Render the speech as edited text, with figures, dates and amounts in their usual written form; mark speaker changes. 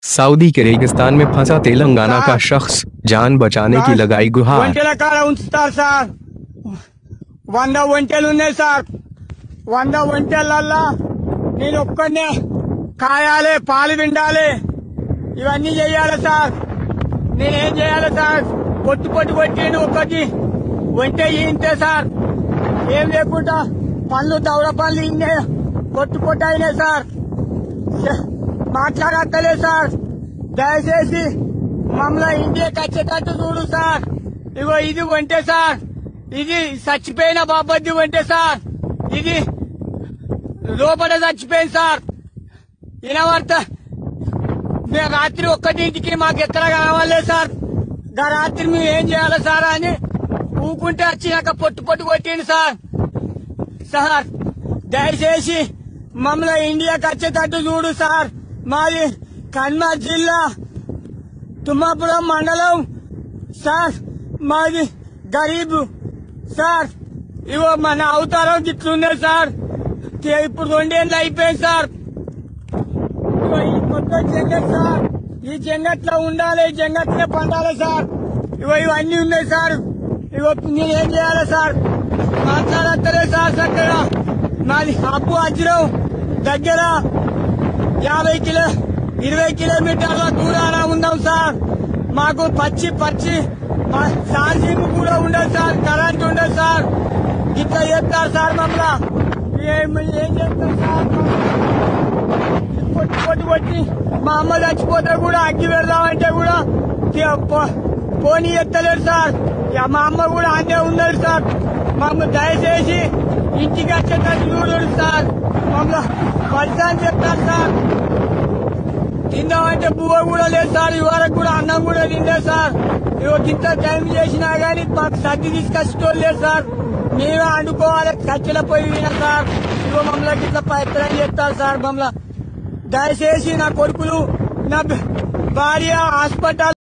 Speaker 1: Saudi के रेगिस्तान में फंसा तेलंगाना का शख्स जान बचाने की लगाई गुहार।
Speaker 2: వంద ఒంటెలు ఉన్నాయి సార్ 100 ఒంటెలల్లా నేను ఒక్కనే కాయాలి పాలు విండాలి ఇవన్నీ చేయాలి సార్ నేనేం చేయాలి సార్ పొట్టు కొట్టేను ఒకటి ఒంటె ఇంతే సార్ ఏం లేకుండా పళ్ళు దవడ పళ్ళు ఇన్నే పొట్టు అయినాయి సార్ మాట్లాడక్కలే సార్ దయచేసి మమ్మల్ని ఇండియాకి వచ్చేటట్టు చూడు సార్ ఇగో ఇది ఒంటె సార్ ఇది చచ్చిపోయిన బాబద్ది అంటే సార్ ఇది లోపల చచ్చిపోయింది సార్ వినవర్త మేము రాత్రి ఒక్కటింటికి మాకు ఎక్కడ కావాలేదు సార్ రాత్రి మేము ఏం చేయాలి సార్ అని ఊకుంటే వచ్చినాక పొట్టు కొట్టింది సార్ దయచేసి మమ్మల్ని ఇండియాకి వచ్చేటట్టు చూడు సార్ మాది కన్మార్ జిల్లా తుమ్మాపురం మండలం సార్ మాది గరీబ్ సార్ ఇవో మన అవతారం గిట్లున్నాయి సార్ ఇప్పుడు 2 ఏళ్ళు అయిపోయింది సార్ ఇగో ఈ మొత్తం జంగట్ సార్ ఈ జంగట్లో ఉండాలి ఈ జంగట్లే పండాలి సార్ ఇగో ఇవన్నీ ఉన్నాయి సార్ ఇగో నేనేం చేయాలి సార్ మాట్లాడతలే సార్ చక్కగా మాది అప్పు అజ్రం దగ్గర 20 కిలోమీటర్ల దూరాన ఉన్నాం సార్ మాకు పచ్చి ఛార్జింగ్ కూడా ఉండదు సార్ కరెంట్ ఉండదు సార్ ఇట్లా చెప్తారు సార్ మమ్మల్ని ఏం చేస్తారు సార్ కొట్టి మా అమ్మ చచ్చిపోతే కూడా అగ్గి పెడదామంటే కూడా పోనీ ఎత్తలేరు సార్ మా అమ్మ కూడా అన్నే ఉన్నారు సార్ మమ్మల్ని దయచేసి ఇంటికి వచ్చేటట్టు చూడరు సార్ మమ్మల్ని పరిశాన్ చెప్తారు సార్ తిందామంటే పువ్వు కూడా లేదు సార్ ఇవరకు కూడా అన్నం కూడా తిందే సార్ ఇవో ఇంత టైం చేసినా గానీ మాకు సర్ది తీసుకొచ్చేటోళ్ళు లేదు సార్ మేమే వండుకోవాలి కట్టెల పొయ్యి వినా సార్ ఇవో మమ్మల్ని ఇట్లా ప్రయత్నం చేస్తారు సార్ మమ్మల్ని దయచేసి నా కొడుకులు నా భార్య హాస్పిటల్